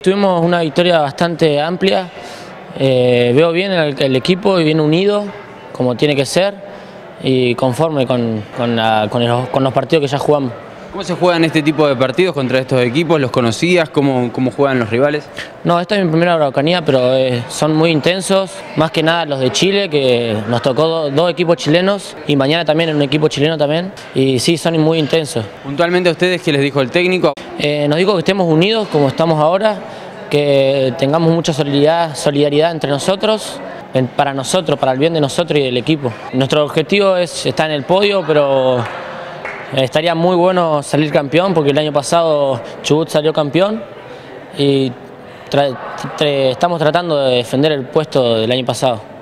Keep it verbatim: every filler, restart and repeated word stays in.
Tuvimos una victoria bastante amplia, eh, veo bien el, el equipo y bien unido, como tiene que ser, y conforme con, con, la, con, el, con los partidos que ya jugamos. ¿Cómo se juegan este tipo de partidos contra estos equipos? ¿Los conocías? ¿Cómo, cómo juegan los rivales? No, esta es mi primera Araucanía, pero eh, son muy intensos, más que nada los de Chile, que nos tocó do, dos equipos chilenos y mañana también un equipo chileno también, y sí, son muy intensos. Puntualmente a ustedes, ¿qué les dijo el técnico? Eh, nos dijo que estemos unidos como estamos ahora, que tengamos mucha solidaridad, solidaridad entre nosotros, para nosotros, para el bien de nosotros y del equipo. Nuestro objetivo es estar en el podio, pero estaría muy bueno salir campeón, porque el año pasado Chubut salió campeón y tra tra estamos tratando de defender el puesto del año pasado.